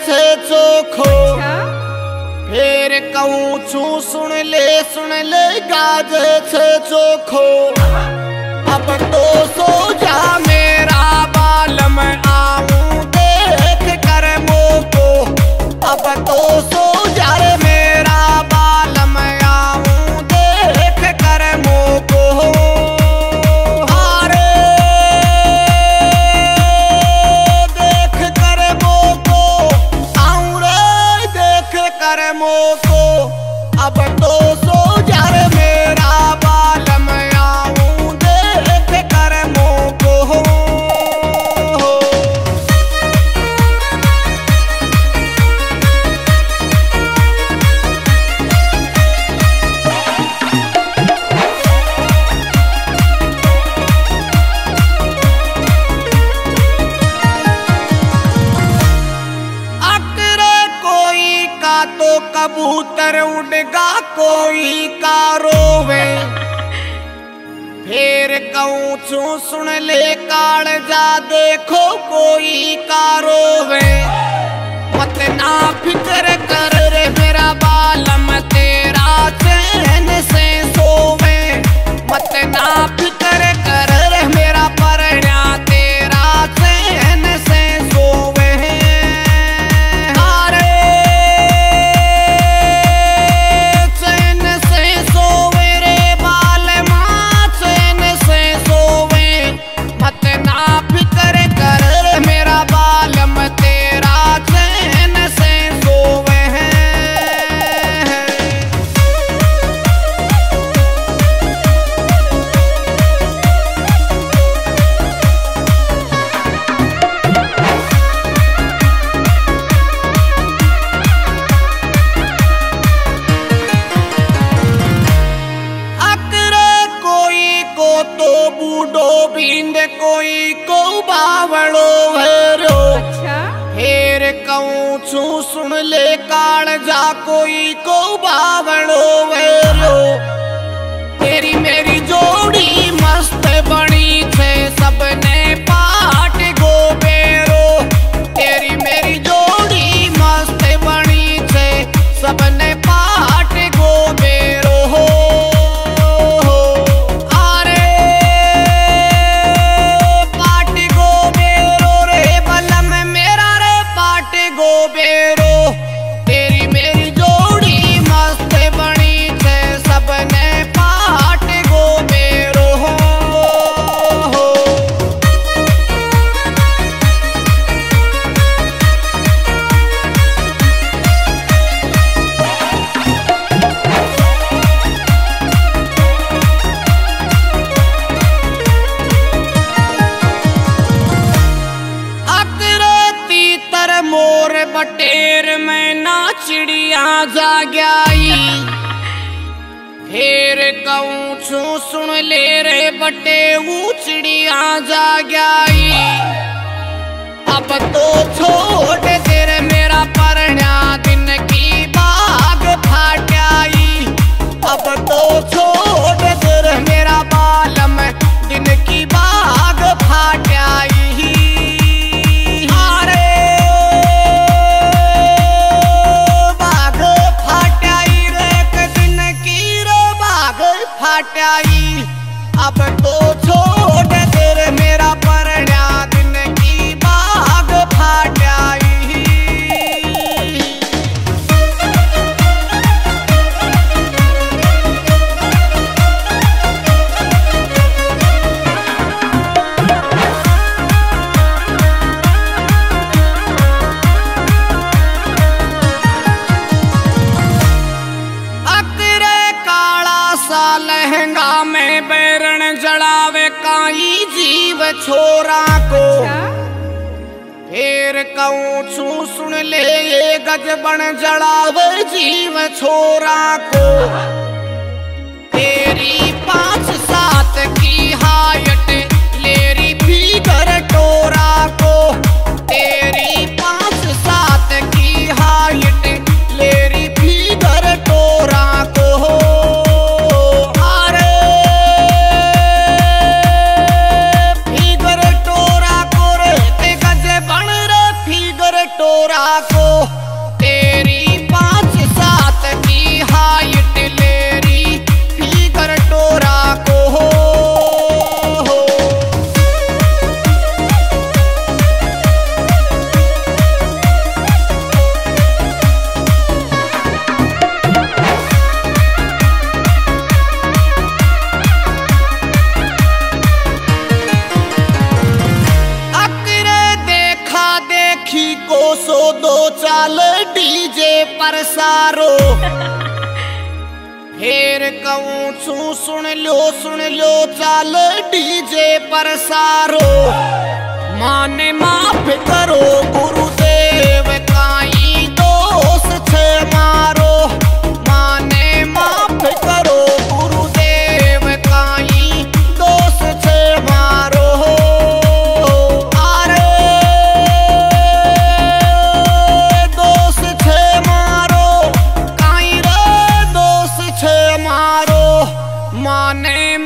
छे चोखो। फिर कहूँ छू सुन ले गाजे छे चोखो। अब तो सो जा मेरा बालम आऊं देख कर मोको। अब तो सो जा रे मेरा बालम आऊं देख कर मोको। हारे देख कर मोको आऊं रे देख कर मोको। अब तो सो जा रे मेरा बालम आऊं देख कर मोको। तो कबूतर उड़गा कोई का रोवे। फिर कहूँ छू सुन ले कालजा देखो कोई का रोवे। मत ना फिक्र कर रे मेरा बालम तेरा चैन से सोवे। मत ना फिक्र कर रे मेरा परण्या तेरा चैन से सोवे। तो बूढ़ो बींद कोई को बावड़ो भैरो। फिर कहूँ छू सुन ले कालजा कोई को बावड़ो भैरो। तेरी मेरी जोड़ी मस्त बनी छे सबने पाट गोबेरो। तेरी मेरी जोड़ी मस्त बनी छे सबने पाट गोबेरो। तेरी मेरी जोड़ी मस्त बनी छे सबने पाट गोबेरो। मोर बटेर में ना चिड़िया जा गई। फिर कहूँ छू सुन ले रे बटे वो चिड़िया जा गई। अब तो छोड़ तेरे मेरा परण्या दिन की बाग फाटाई। अब तो छोड़ तेरे मेरा बालम दिन की बाग फाटाई। अब तो छोड़ तेरे मेरा परण्या दिन की बाग फाटाई। लहंगा में बैरण जड़ावे काई जीव छोरा को। फिर कहूँ छू सुन ले ये गजबन जड़ावे जीव छोरा को। तेरी 5-7 की हाइट लेरी फिगर टोरा को। तेरी 5-7 की हाइट लेरी फिगर टोरा को। टोरा को सारो। फेर कहूँ छू सुन लो चाल डीजे पर सारो। माने माफ करो गुरुदेव काई दोष छे मारो। माने माफ करो गुरुदेव काई दोष छे मारो। अरे दोष छे मारो काई रे दोष छे मारो। माने